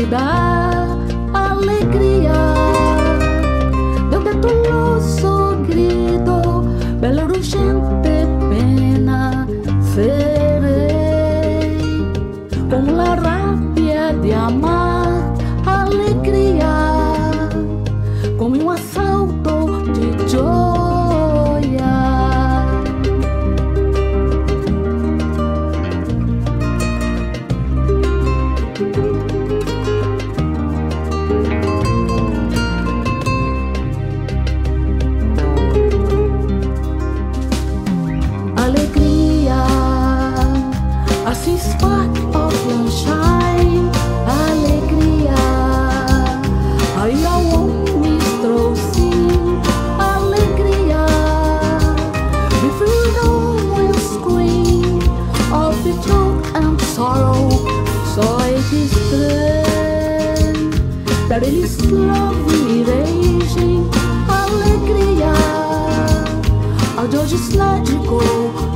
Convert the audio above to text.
dá alegria. Donde tu luz o grito, bela urgente pena, serei com la rabia de amar, alegria, como um assalto de joia. Alegria, assim spark of sunshine. Alegria, aí há trouxe alegria. Before no one scream of the joke and sorrow, so it is true that it is lovely raging. Alegria, a George Sladiko.